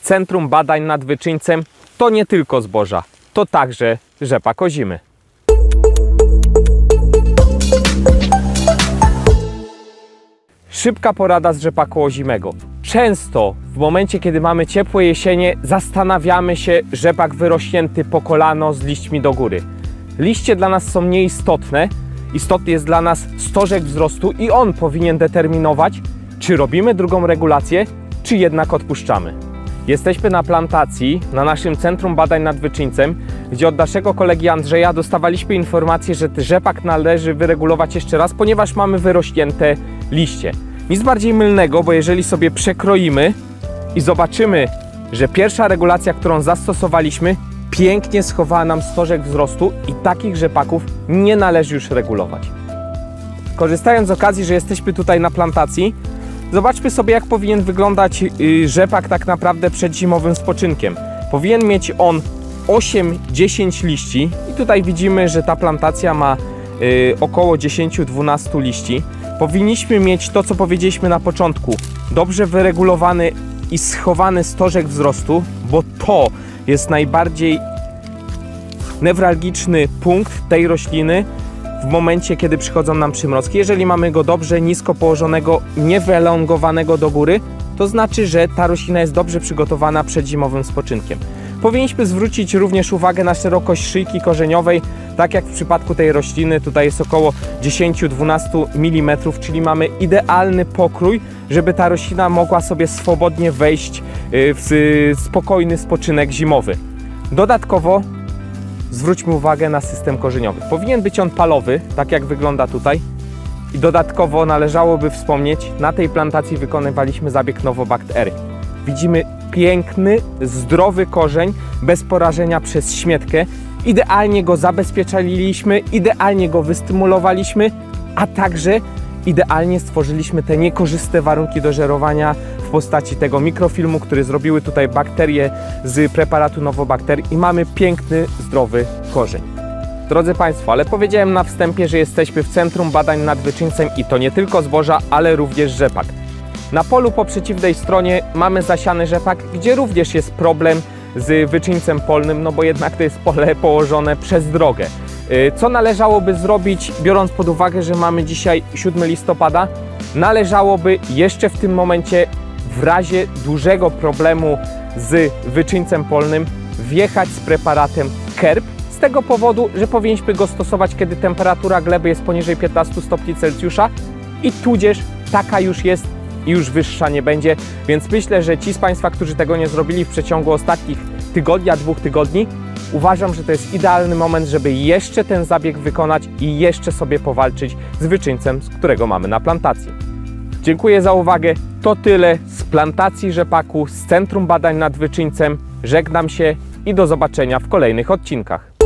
Centrum Badań nad Wyczyńcem to nie tylko zboża, to także rzepak ozimy. Szybka porada z rzepaku ozimego. Często w momencie, kiedy mamy ciepłe jesienie, zastanawiamy się, rzepak wyrośnięty po kolano z liśćmi do góry. Liście dla nas są nieistotne. Istotny jest dla nas stożek wzrostu i on powinien determinować, czy robimy drugą regulację, czy jednak odpuszczamy. Jesteśmy na plantacji, na naszym Centrum Badań nad Wyczyńcem, gdzie od naszego kolegi Andrzeja dostawaliśmy informację, że rzepak należy wyregulować jeszcze raz, ponieważ mamy wyrośnięte liście. Nic bardziej mylnego, bo jeżeli sobie przekroimy i zobaczymy, że pierwsza regulacja, którą zastosowaliśmy, pięknie schowała nam stożek wzrostu i takich rzepaków nie należy już regulować. Korzystając z okazji, że jesteśmy tutaj na plantacji, zobaczmy sobie, jak powinien wyglądać rzepak tak naprawdę przed zimowym spoczynkiem. Powinien mieć on 8-10 liści i tutaj widzimy, że ta plantacja ma około 10-12 liści. Powinniśmy mieć to, co powiedzieliśmy na początku, dobrze wyregulowany i schowany stożek wzrostu, bo to jest najbardziej newralgiczny punkt tej rośliny w momencie, kiedy przychodzą nam przymrozki. Jeżeli mamy go dobrze nisko położonego, niewylongowanego do góry, to znaczy, że ta roślina jest dobrze przygotowana przed zimowym spoczynkiem. Powinniśmy zwrócić również uwagę na szerokość szyjki korzeniowej, tak jak w przypadku tej rośliny, tutaj jest około 10-12 mm, czyli mamy idealny pokrój, żeby ta roślina mogła sobie swobodnie wejść w spokojny spoczynek zimowy. Dodatkowo zwróćmy uwagę na system korzeniowy. Powinien być on palowy, tak jak wygląda tutaj. I dodatkowo należałoby wspomnieć, na tej plantacji wykonywaliśmy zabieg Novobact R. Widzimy piękny, zdrowy korzeń, bez porażenia przez śmietkę. Idealnie go zabezpieczaliśmy, idealnie go wystymulowaliśmy, a także idealnie stworzyliśmy te niekorzystne warunki do żerowania w postaci tego mikrofilmu, który zrobiły tutaj bakterie z preparatu Novobact R i mamy piękny, zdrowy korzeń. Drodzy Państwo, ale powiedziałem na wstępie, że jesteśmy w Centrum Badań nad Wyczyńcem i to nie tylko zboża, ale również rzepak. Na polu po przeciwnej stronie mamy zasiany rzepak, gdzie również jest problem z wyczyńcem polnym, no bo jednak to jest pole położone przez drogę. Co należałoby zrobić, biorąc pod uwagę, że mamy dzisiaj 7 listopada? Należałoby jeszcze w tym momencie, w razie dużego problemu z wyczyńcem polnym, wjechać z preparatem KERP. Z tego powodu, że powinniśmy go stosować, kiedy temperatura gleby jest poniżej 15 stopni Celsjusza i tudzież taka już jest i już wyższa nie będzie, więc myślę, że ci z Państwa, którzy tego nie zrobili w przeciągu ostatnich tygodnia, 2 tygodni, uważam, że to jest idealny moment, żeby jeszcze ten zabieg wykonać i jeszcze sobie powalczyć z wyczyńcem, z którego mamy na plantacji. Dziękuję za uwagę. To tyle z plantacji rzepaku, z Centrum Badań nad Wyczyńcem. Żegnam się i do zobaczenia w kolejnych odcinkach.